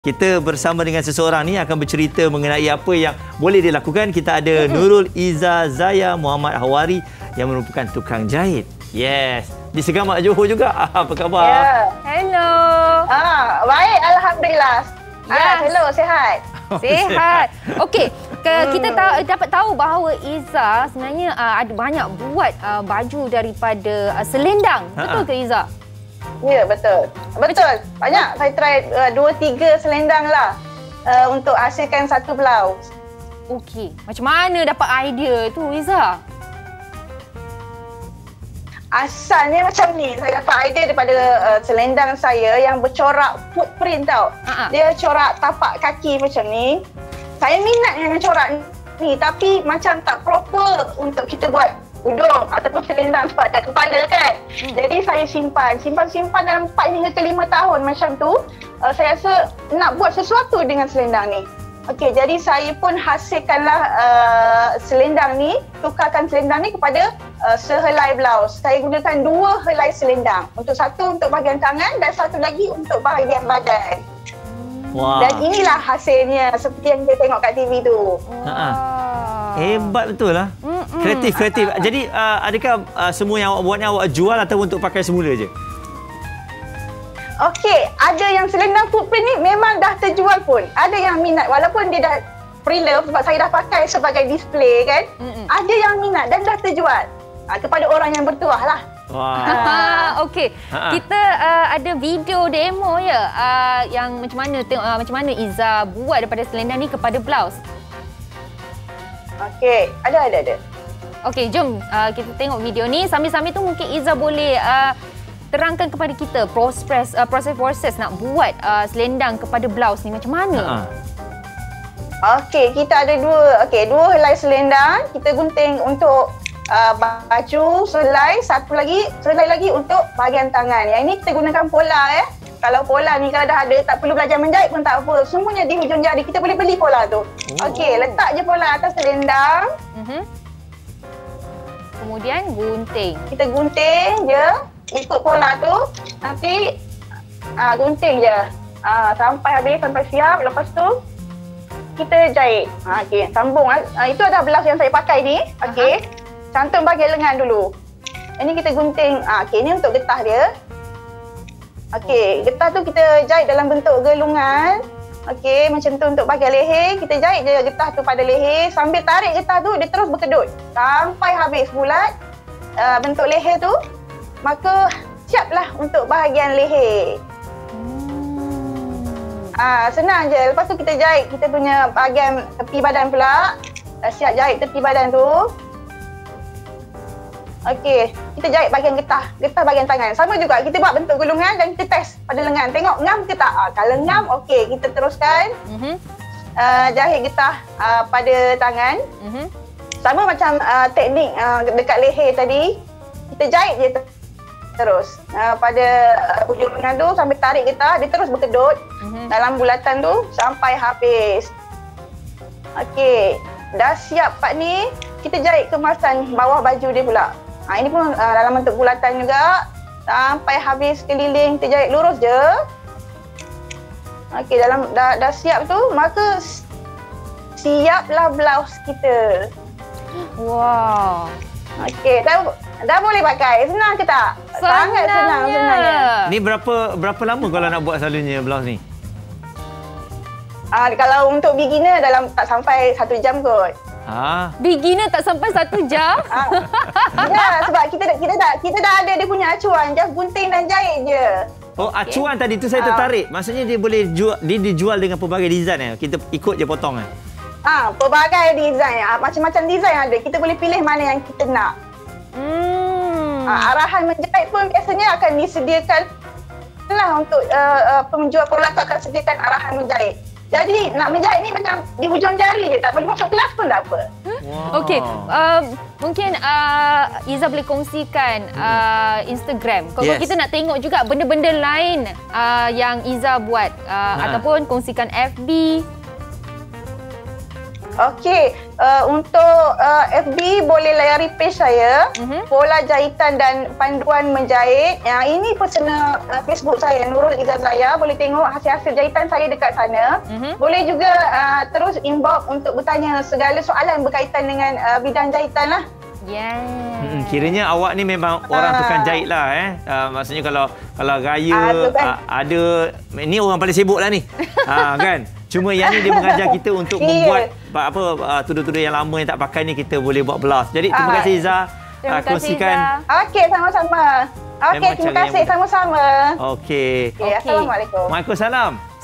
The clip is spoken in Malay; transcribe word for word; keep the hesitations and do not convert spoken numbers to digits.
Kita bersama dengan seseorang ni akan bercerita mengenai apa yang boleh dilakukan. Kita ada Nurul Iza Zaya Muhammad Hawari yang merupakan tukang jahit. Yes. Di Segamat Johor juga. Apa khabar? Ya. Hello. Ah, baik, alhamdulillah. Yes. Ah, hello, sihat. Sihat. Okey, ke, kita tahu, dapat tahu bahawa Iza sebenarnya uh, ada banyak buat uh, baju daripada uh, selendang. Betul ke Iza? Ya, betul. Betul. Banyak. Saya try uh, dua tiga selendang lah uh, untuk hasilkan satu blouse. Okey. Macam mana dapat idea tu Iza? Asalnya macam ni. Saya dapat idea daripada uh, selendang saya yang bercorak footprint tau. Uh-huh. Dia corak tapak kaki macam ni. Saya minat dengan corak ni tapi macam tak proper untuk kita buat udung ataupun selendang sebab ada kepala kan. Hmm. Jadi saya simpan, simpan-simpan dalam empat hingga ke lima tahun macam tu. Uh, saya rasa nak buat sesuatu dengan selendang ni. Okey, jadi saya pun hasilkanlah uh, selendang ni, tukarkan selendang ni kepada uh, sehelai blouse. Saya gunakan dua helai selendang. Untuk satu untuk bahagian tangan dan satu lagi untuk bahagian badan. Wah. Dan inilah hasilnya seperti yang kita tengok kat T V tu. Ha-ha. Hebat betul lah. Mm-mm. Kreatif, kreatif. Jadi uh, adakah uh, semua yang awak buat ni awak jual atau untuk pakai semula je? Okey, ada yang selendang footprint ni memang dah terjual pun. Ada yang minat walaupun dia dah pre-love sebab saya dah pakai sebagai display kan. Mm-mm. Ada yang minat dan dah terjual. Ha, kepada orang yang bertuah lah. Wah. Okey. Kita uh, ada video demo ya uh, yang macam mana tengok uh, macam mana Iza buat daripada selendang ni kepada blouse. Okey, ada ada ada. Okey, jom uh, kita tengok video ni. Sambil-sambil tu mungkin Iza boleh uh, terangkan kepada kita proses uh, proses proses nak buat uh, selendang kepada blouse ni macam mana? Ha-ha. Okey, kita ada dua, okey, dua helai selendang. Kita gunting untuk uh, baju, selai, satu lagi, selai lagi untuk bahagian tangan. Yang ini kita gunakan pola eh. Kalau pola ni kalau dah ada, tak perlu belajar menjahit pun tak apa. Semuanya di hujung jari. Kita boleh beli pola tu. Oh. Okey, letak je pola atas selendang. Uh-huh. Kemudian gunting. Kita gunting je. Ikut pola tu. Nanti uh, gunting je. Uh, sampai habis, sampai siap. Lepas tu, kita jahit. Uh, Okey, sambung. Uh, itu adalah blouse yang saya pakai ni. Okey. Uh-huh. Cantum bahagian lengan dulu. Ini kita gunting. Uh, Okey, ini untuk getah dia. Okey, getah tu kita jahit dalam bentuk gelungan. Okey, macam tu untuk bahagian leher. Kita jahit je getah tu pada leher. Sambil tarik getah tu, dia terus berkedut. Sampai habis bulat uh, bentuk leher tu. Maka siaplah untuk bahagian leher. Hmm. Ah, senang je. Lepas tu kita jahit kita punya bahagian tepi badan pula. Dah siap jahit tepi badan tu. Okey, kita jahit bahagian getah, getah bahagian tangan. Sama juga, kita buat bentuk gulungan dan kita test pada lengan. Tengok ngam ke tak? Ah, kalau ngam, okey, kita teruskan. Uh-huh. Uh, jahit getah uh, pada tangan. Uh-huh. Sama macam uh, teknik uh, dekat leher tadi. Kita jahit je terus. Uh, pada uh, hujung lengan tu sambil tarik getah, dia terus berkedut uh-huh. dalam bulatan tu sampai habis. Okey, dah siap part ni. Kita jahit kemasan bawah baju dia pula. Ha, ini pun uh, dalam bentuk bulatan juga. Sampai habis keliling, kita jahit lurus je. Okey, dalam dah, dah siap tu, maka siaplah blouse kita. Wow. Okey, dah, dah boleh pakai. Senang ke tak? Sangat senang sebenarnya. Ni berapa berapa lama kalau nak buat selalunya blouse ni? Uh, kalau untuk beginner dalam tak sampai satu jam kot. Ha. Beginner tak sampai satu jam? Ah. Ya, sebab kita kita dah kita dah ada dia punya acuan, just gunting dan jahit je. Oh, acuan okay. Tadi tu saya tertarik. Maksudnya dia boleh jual, dia dijual dengan pelbagai design eh. Kita ikut je potong eh. Ah, pelbagai design. Ah, macam-macam design ada. Kita boleh pilih mana yang kita nak. Hmm. Ah, arahan menjahit pun biasanya akan disediakan lah untuk uh, uh, penjual pola tu akan sediakan arahan menjahit. Jadi nak menjahit ni macam di hujung jari je, tak perlu masuk kelas pun tak apa. Wow. Okey, uh, mungkin uh, Iza boleh kongsikan uh, Instagram. Kalau yes. kita nak tengok juga benda-benda lain uh, yang Iza buat uh, ha. ataupun kongsikan F B. Okey, Uh, untuk uh, F B boleh layari page saya, uh-huh. Pola Jahitan dan Panduan Menjahit. Yang ini personal uh, Facebook saya, Nurul Izzah Zaya. Boleh tengok hasil-hasil jahitan saya dekat sana. Uh-huh. Boleh juga uh, terus inbox untuk bertanya segala soalan berkaitan dengan uh, bidang jahitan lah. Yeah. Hmm, kiranya awak ni memang orang tukang jahit lah eh. Uh, maksudnya kalau kalau raya uh, kan. uh, ada ni orang paling sibuk lah ni. Ha uh, kan. Cuma yang ni dia mengajar kita untuk membuat apa uh, tudung-tudung yang lama yang tak pakai ni kita boleh buat blouse. Jadi terima kasih Izzah. Terima uh, kasih kongsikan. Okey, sama-sama. Okey, terima kasih sama-sama. Okey. Okay, Assalamualaikum. Waalaikumsalam.